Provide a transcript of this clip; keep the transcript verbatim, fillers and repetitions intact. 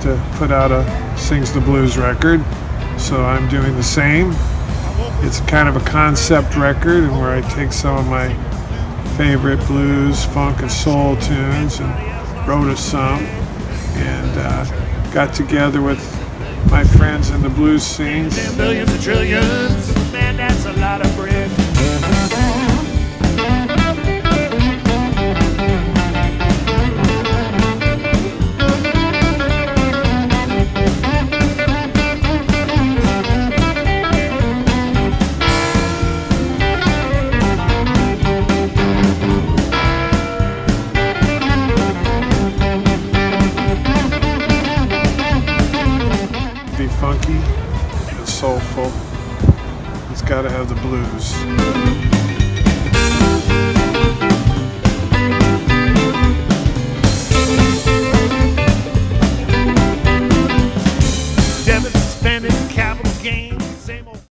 to put out a Sings the Blues record, so I'm doing the same. It's kind of a concept record, and where I take some of my favorite blues, funk, and soul tunes and wrote us some, and uh, got together with my friends in the blues scenes. Millions and trillions, man, that's a lot of bread. Be funky and soulful. It's got to have the blues.